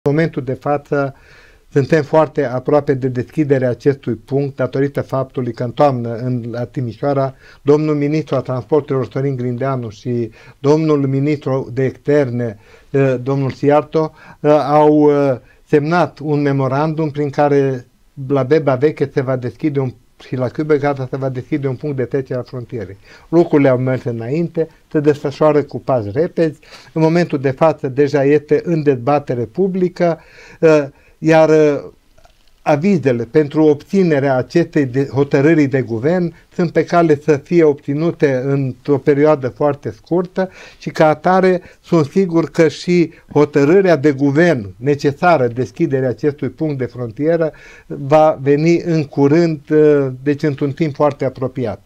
În momentul de față suntem foarte aproape de deschiderea acestui punct datorită faptului că în toamnă la Timișoara domnul ministru al transporturilor Sorin Grindeanu și domnul ministru de externe domnul Siarto au semnat un memorandum prin care la Beba Veche se va deschide și la Cubegata se va deschide un punct de trecere a frontierei. Lucrurile au mers înainte, se desfășoară cu pași repezi. În momentul de față deja este în dezbatere publică, iar avizele pentru obținerea acestei hotărâri de guvern sunt pe cale să fie obținute într-o perioadă foarte scurtă și ca atare sunt sigur că și hotărârea de guvern necesară deschiderea acestui punct de frontieră va veni în curând, deci într-un timp foarte apropiat.